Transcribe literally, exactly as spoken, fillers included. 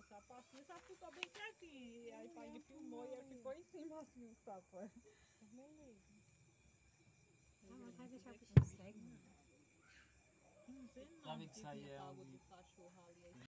sapatinho, o sapo ficou bem quietinho. E aí pai ele filmou e ele ficou em cima assim, o sapo. É. Ah, mas vai deixar o bichinho cego, não. Não sei Já não. vi que isso aí é água um- do cachorro ali.